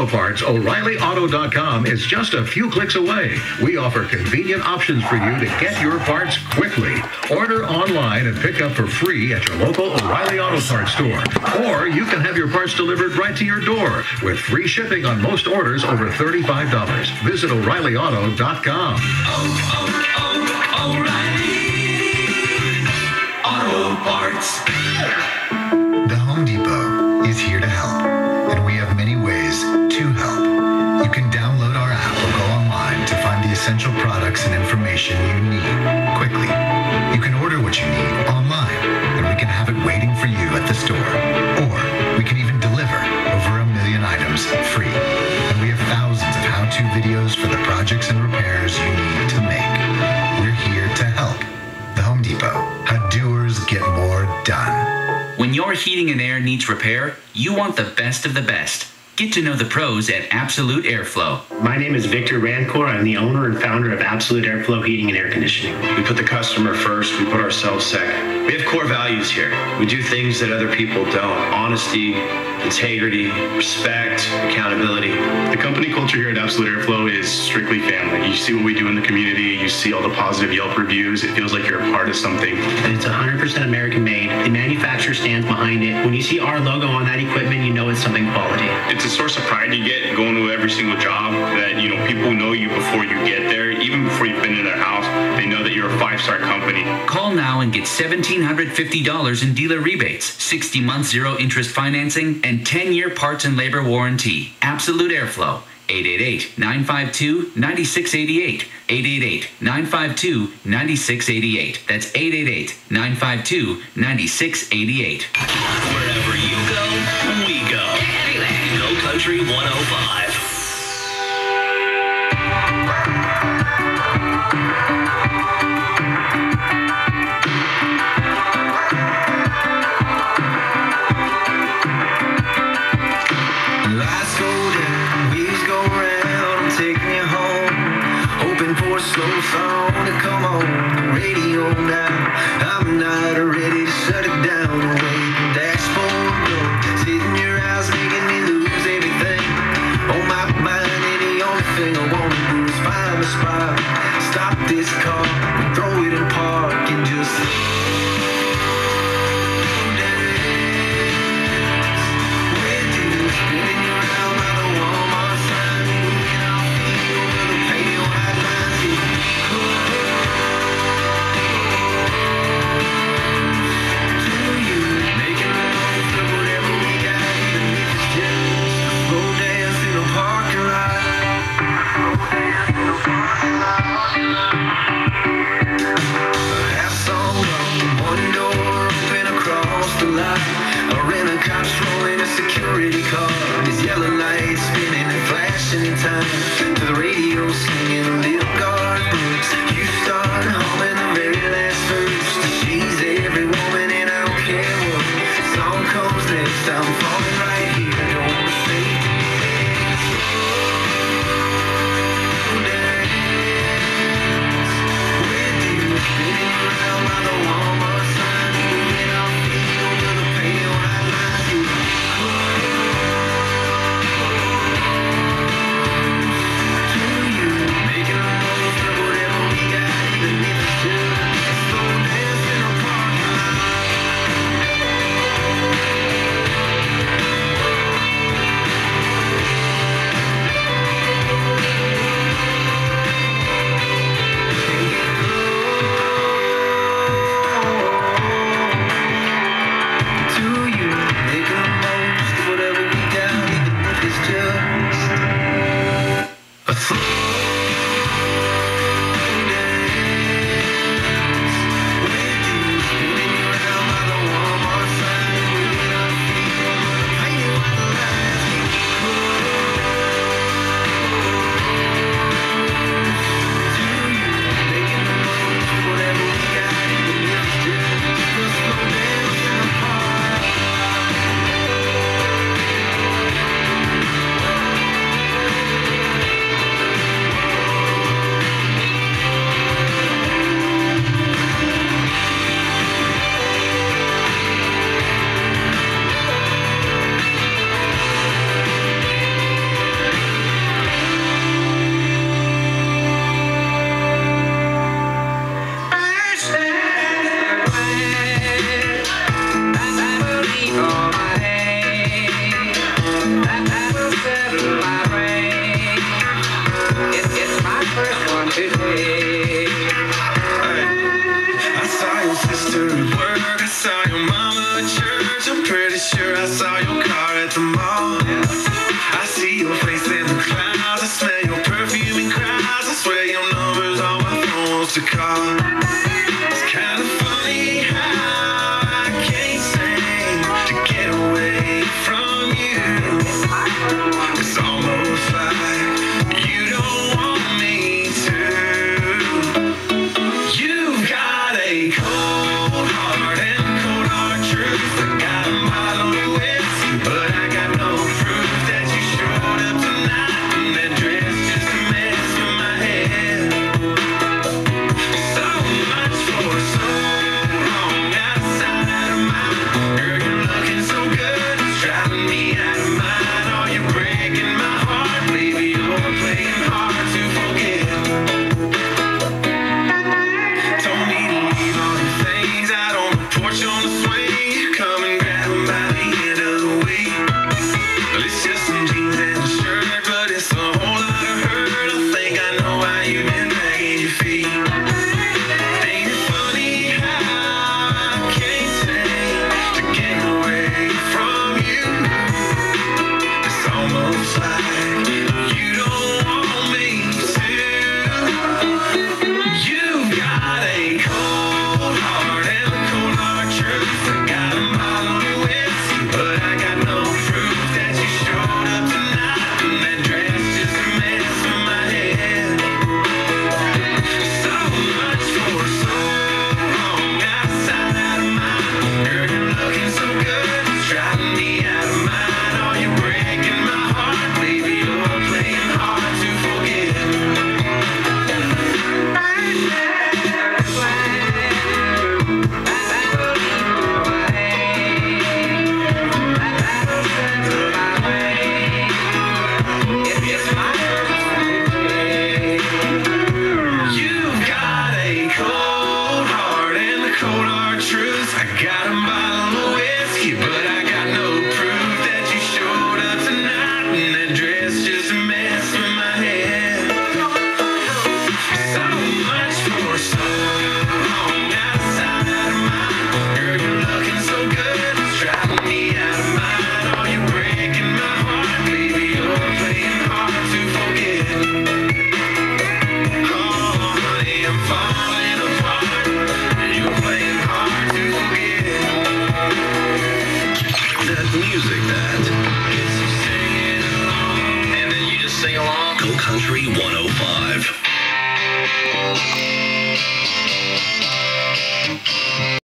parts, O'ReillyAuto.com is just a few clicks away. We offer convenient options for you to get your parts quickly. Order online and pick up for free at your local O'Reilly Auto Parts store. Or you can have your parts delivered right to your door with free shipping on most orders over $35. Visit O'ReillyAuto.com. O'Reilly Auto Parts. The Home Depot is here to help, and we have many ways to help. You can download our app or go online to find the essential products and information you need quickly. You can order what you need online, and we can have it waiting for you at the store. Or we can even deliver over 1 million items free. And we have thousands of how-to videos for the projects and repairs you need to make. We're here to help. The Home Depot. How doers get more done. When your heating and air needs repair, you want the best of the best. Get to know the pros at Absolute Airflow. My name is Victor Rancor. I'm the owner and founder of Absolute Airflow Heating and Air Conditioning. We put the customer first. We put ourselves second. We have core values here. We do things that other people don't. Honesty, integrity, respect, accountability. The company culture here at Absolute Airflow is strictly family. You see what we do in the community. You see all the positive Yelp reviews. It feels like you're a part of something. And it's 100% American made. The manufacturer stands behind it. When you see our logo on that equipment, you know it's something quality. It's a source of pride you get going to every single job that, people know you before you get there. Even before you've been to their house, they know that you're a 5-star company. Call now and get $1,750 in dealer rebates, 60 months 0 interest financing, and 10-year parts and labor warranty. Absolute Airflow. 888-952-9688. 888-952-9688. That's 888-952-9688. Wherever you go, we go. Go Country 105. Slow song to come on the radio now. I'm not ready to shut it down. Away from dashboard door, sitting your eyes making me lose everything on my mind. And the only thing I want to do is find a spot, stop this car, and throw it in park and just security car.